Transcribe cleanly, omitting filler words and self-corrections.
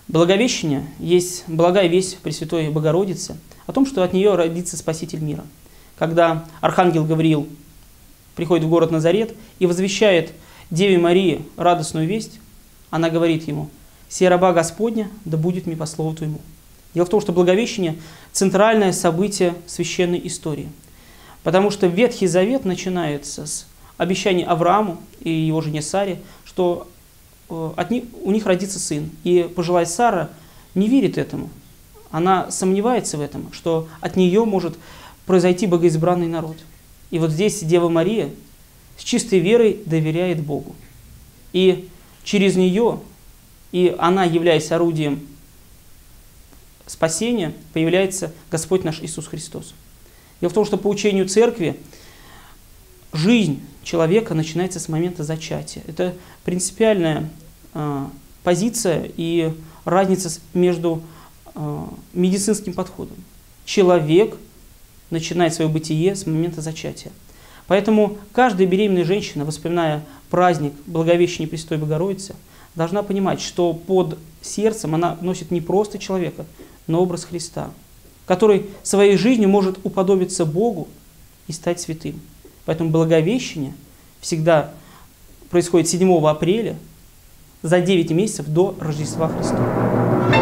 Благовещение есть благая весть Пресвятой Богородицы о том, что от нее родится Спаситель мира. Когда архангел Гавриил приходит в город Назарет и возвещает Деве Марии радостную весть, она говорит ему: «Се раба Господня, да будет мне по слову твоему». Дело в том, что Благовещение – центральное событие священной истории. Потому что Ветхий Завет начинается с обещания Аврааму и его жене Саре, что у них родится сын. И пожилая Сара не верит этому. Она сомневается в этом, что от нее может произойти богоизбранный народ. И вот здесь Дева Мария с чистой верой доверяет Богу. И через нее, и она, являясь орудием спасения, появляется Господь наш Иисус Христос. Дело в том, что по учению Церкви жизнь человека начинается с момента зачатия. Это принципиальная позиция и разница между медицинским подходом. Человек начинает свое бытие с момента зачатия. Поэтому каждая беременная женщина, вспоминая праздник Благовещения Пресвятой Богородицы, должна понимать, что под сердцем она носит не просто человека, но образ Христа, который своей жизнью может уподобиться Богу и стать святым. Поэтому Благовещение всегда происходит 7 апреля, за 9 месяцев до Рождества Христова.